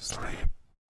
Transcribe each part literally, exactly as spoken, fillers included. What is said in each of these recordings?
Sleep.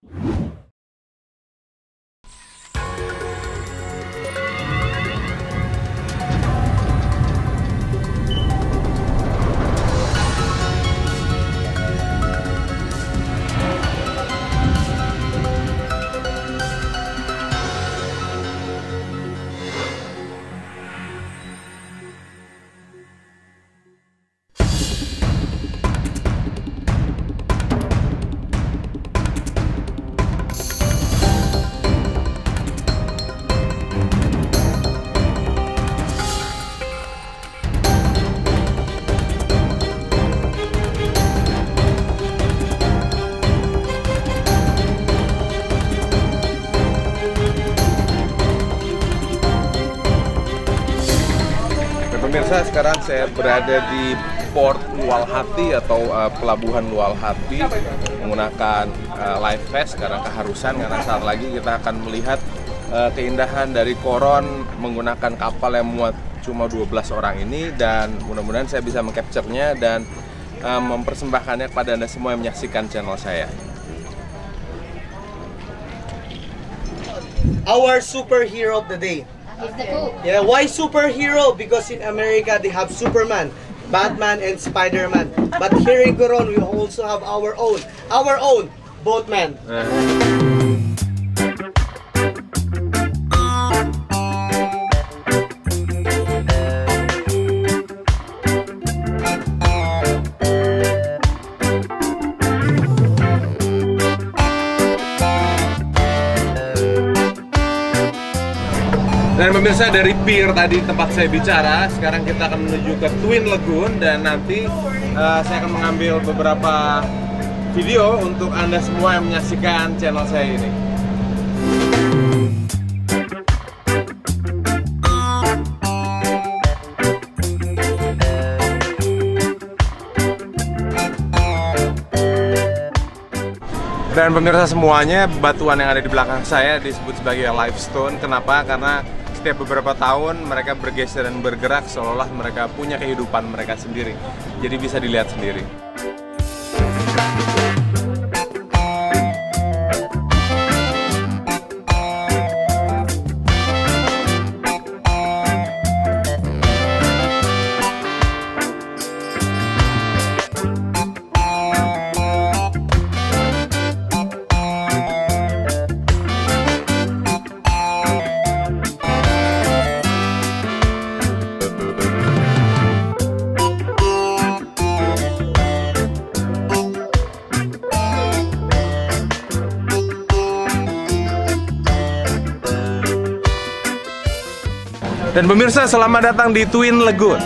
Pemirsa, sekarang saya berada di Port Lualhati atau uh, Pelabuhan Lualhati menggunakan uh, live vest karena keharusan, karena saat lagi kita akan melihat uh, keindahan dari Coron menggunakan kapal yang muat cuma dua belas orang ini, dan mudah-mudahan saya bisa mengcapture-nya dan uh, mempersembahkannya kepada Anda semua yang menyaksikan channel saya. Our superhero of the day. Yeah, why superhero? Because in America they have Superman, Batman, and Spider-Man. But here in Coron we also have our own, our own boatman. Dan pemirsa, dari pier tadi tempat saya bicara, sekarang kita akan menuju ke Twin Lagoon, dan nanti uh, saya akan mengambil beberapa video untuk Anda semua yang menyaksikan channel saya ini. Dan pemirsa semuanya, batuan yang ada di belakang saya disebut sebagai limestone. Kenapa? Karena setiap beberapa tahun mereka bergeser dan bergerak seolah mereka punya kehidupan mereka sendiri. Jadi bisa dilihat sendiri. Dan pemirsa, selamat datang di Twin Lagoon.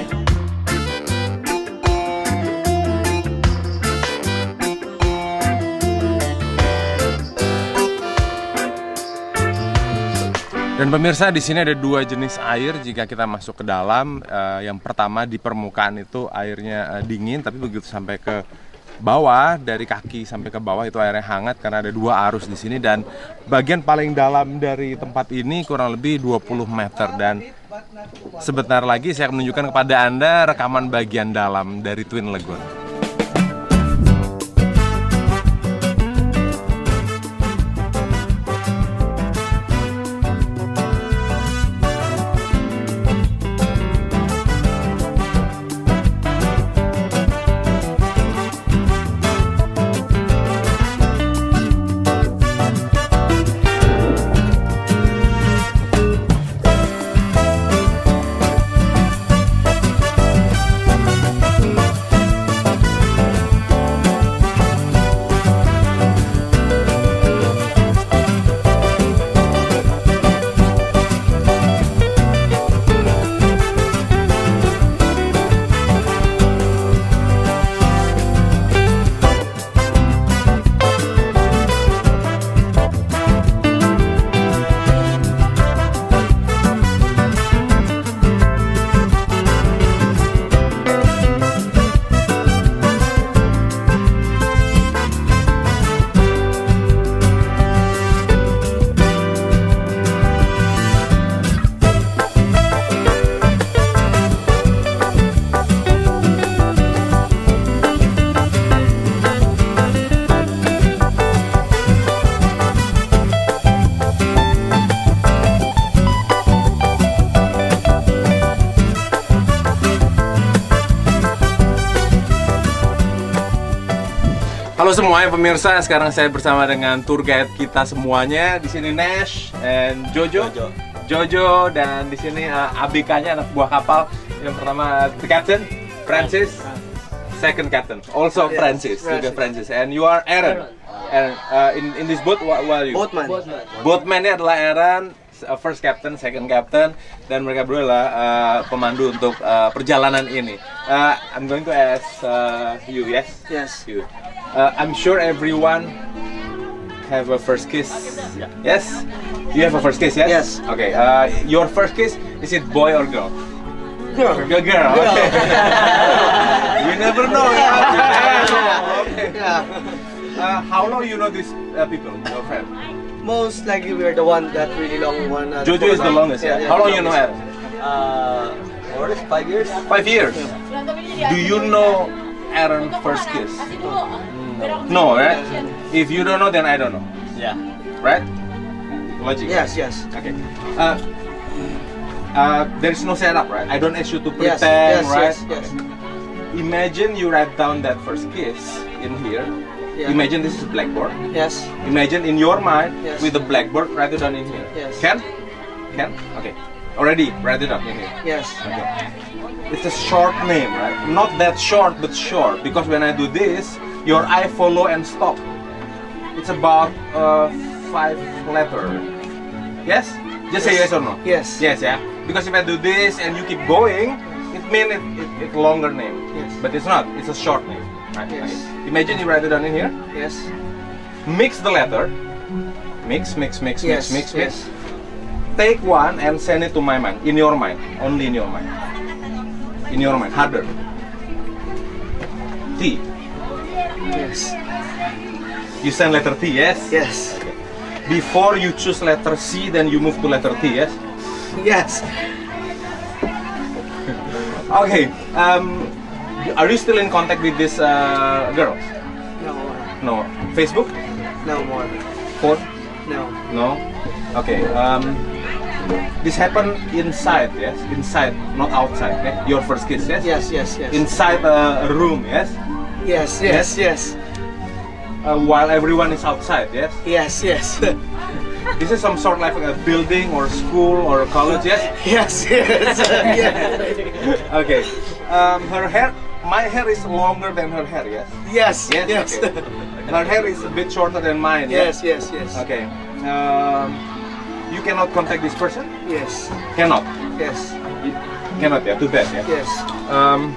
Dan pemirsa, di sini ada dua jenis air jika kita masuk ke dalam. Uh, yang pertama, di permukaan itu airnya uh, dingin, tapi begitu sampai ke bawah, dari kaki sampai ke bawah itu airnya hangat karena ada dua arus di sini. Dan bagian paling dalam dari tempat ini kurang lebih dua puluh meter, dan sebentar lagi saya akan menunjukkan kepada Anda rekaman bagian dalam dari Twin Lagoon. Halo semuanya pemirsa, sekarang saya bersama dengan tour guide kita semuanya. Di sini Nash and Jojo. Jojo. Jojo dan di sini uh, A B K-nya anak buah kapal. Yang pertama the captain, Francis. Second captain, also Yes, Francis, juga Francis. And you are Aaron. And uh, in in this boat, what, what are you? Boatman. Boatman-nya adalah Aaron, uh, first captain, second captain, dan mereka berdua adalah uh, pemandu untuk uh, perjalanan ini. Uh, I'm going to ask uh, you, yes? Yes. You. Uh, I'm sure everyone have a first kiss. Yes? You have a first kiss, yes? Yes. Okay. Uh, your first kiss, is it boy or girl? Girl. Girl. Girl. Girl. Okay. You never know. Yeah. Okay. Yeah. Uh, how long you know these uh, people, your friend? Most likely we're the one that really long one. Uh, Jojo is the longest. Yeah. How long you know Aaron? Uh, more or less five years. Five years. Do you know Aaron first kiss? No, right? If you don't know, then I don't know. Yeah. Right? Logic. Yes, yes. Okay. Uh, uh, there's no setup, right? I don't ask you to Yes, pretend, yes, right? yes, yes. Okay. Imagine you write down that first kiss in here. Yeah. Imagine this is blackboard. Yes. Imagine in your mind Yes. with the blackboard, write it down in here. Yes. Can? Can? Okay. Already, write it down in here. Yes. Okay. It's a short name, right? Not that short, but short. Because when I do this, your eye follow and stop. It's about uh, five letter. Yes? Just say yes or no. Yes. Yes, yeah. Because if I do this and you keep going, it means it, it, it's longer name. Yes. But it's not. It's a short name. Right? Yes. Okay. Imagine you write it down in here. Yes. Mix the letter. Mix, mix, mix, Yes. mix, mix, Yes. mix. Take one and send it to my mind. In your mind. Only in your mind. In your mind. Harder. T. Yes. You send letter T, yes? Yes. Before you choose letter C, then you move to letter T, yes? Yes. Okay. Um, are you still in contact with this uh, girl? No more. No. Facebook? No more. Phone? No. No. Okay. Um, this happened inside, yes? Inside, not outside. Okay? Your first kiss, yes? Yes. Yes. Yes. Inside a room, yes? Yes. Yes. Yes. Uh, while everyone is outside, yes? Yes. Yes. This is some sort of like a building or school or college, yes? Yes. Yes. Yes. Okay. Um, her hair, my hair is longer than her hair, yes? Yes. Yes. Yes. Okay. Her hair is a bit shorter than mine. Yes. Yes. Yes. Okay. Um, you cannot contact this person? Yes. Cannot. Yes. You cannot. Yeah. Too bad. Yeah. Yes. Um,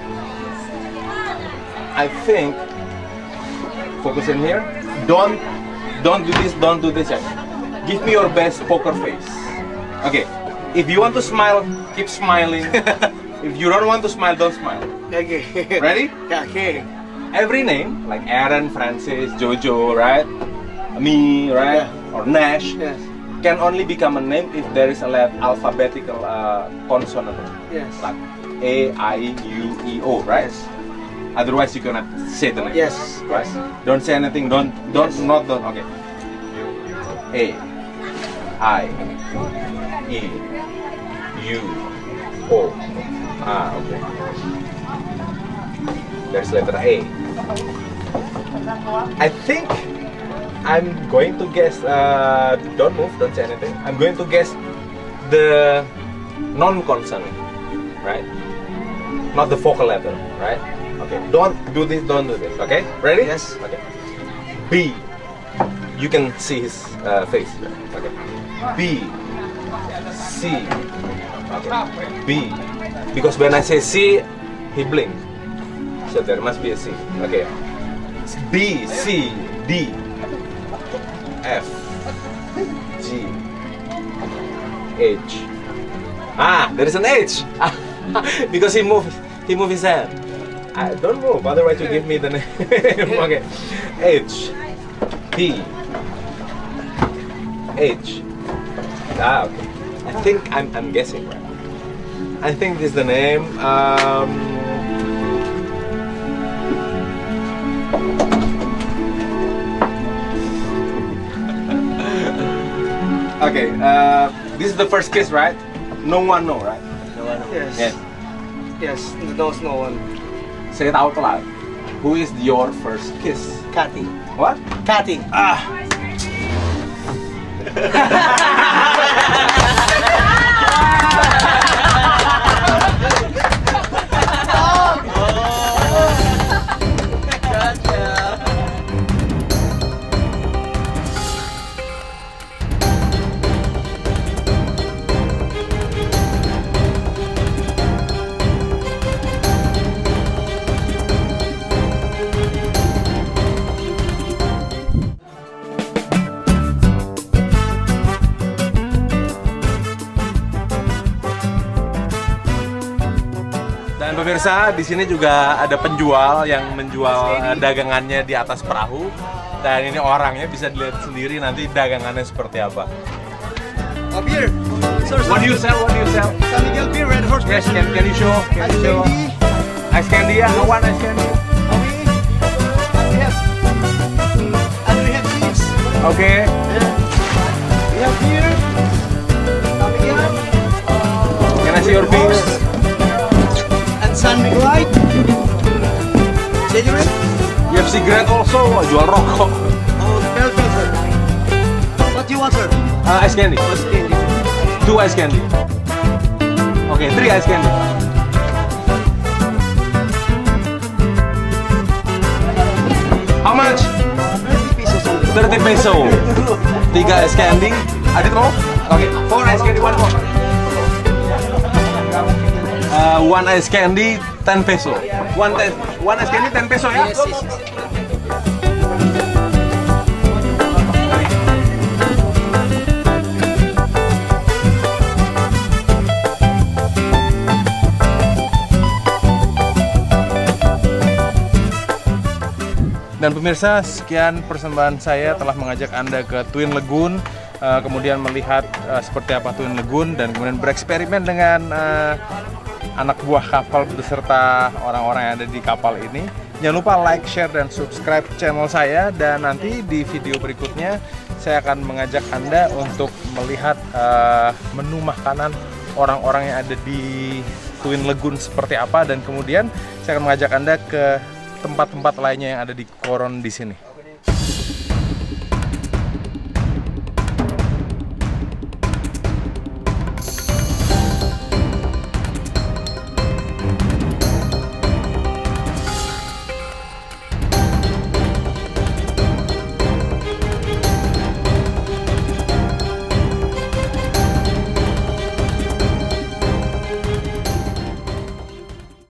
I think. Focus in here. Don't, don't do this. Don't do this. Yeah. Give me your best poker face. Okay. If you want to smile, keep smiling. If you don't want to smile, don't smile. Okay. Ready? Okay. Every name, like Aaron, Francis, Jojo, right? Me, right? Or Nash, Yes. can only become a name if there is a let alphabetical uh, consonant. Yes. Like A, I, U, E, O, right? Yes. Otherwise, you cannot say the name. Yes. Right? Don't say anything. Don't, don't, Yes. not, don't. Okay. A, I, E, U, O. Ah, okay. There's letter A. I think I'm going to guess. Uh, don't move. Don't say anything. I'm going to guess the non-consonant, right? Not the vocal letter, right? Okay. Don't do this. Don't do this. Okay. Ready? Yes. Okay. B. You can see his uh, face. Okay. B. C. Okay. B. Because when I say C, he blinks. So there must be a C. Okay. B, C, D, F, G, H. Ah, there is an H. Because he moved, he moved his hand. I don't move, otherwise you give me the name. Okay. H, P, H. Ah, okay. I think I'm, I'm guessing right. I think this is the name. Um, okay, uh, this is the first kiss, right? No one know, right? No one. Yes. Yes. Yes. Knows no one. Say it out loud. Who is your first kiss? Cathy. What? Cathy. Ah. Dan pemirsa, di sini juga ada penjual yang menjual uh, dagangannya di atas perahu. Dan ini orangnya bisa dilihat sendiri nanti dagangannya seperti apa. A beer. Sir, What do you sell? What do you sell? San Miguel beer, Red Horse. Yes, can, can you show? Can you show? Ice candy, ya? One ice candy. We have, and we have cheese. Okay. We have beer. San Miguel. Can I see your beer? And San Miguel. Cigarette. You have cigarette also? Oh, jual rokok. Oh, bell pepper. What do you want, sir? Uh, ice candy. Ice candy. Two ice candy. Okay, three ice candy. How much? thirty pesos only. thirty peso. Tiga ice candy. Adit mau? Okay, four ice candy, one more. Uh, one ice candy, ten peso. One, ten, one ice candy, ten peso ya? Yes, yes, yes. Dan pemirsa, sekian persembahan saya telah mengajak Anda ke Twin Lagoon, uh, kemudian melihat uh, seperti apa Twin Lagoon, dan kemudian bereksperimen dengan uh, anak buah kapal beserta orang-orang yang ada di kapal ini. Jangan lupa like, share, dan subscribe channel saya, dan nanti di video berikutnya saya akan mengajak Anda untuk melihat uh, menu makanan orang-orang yang ada di Twin Lagoon seperti apa, dan kemudian saya akan mengajak Anda ke tempat-tempat lainnya yang ada di Coron di sini.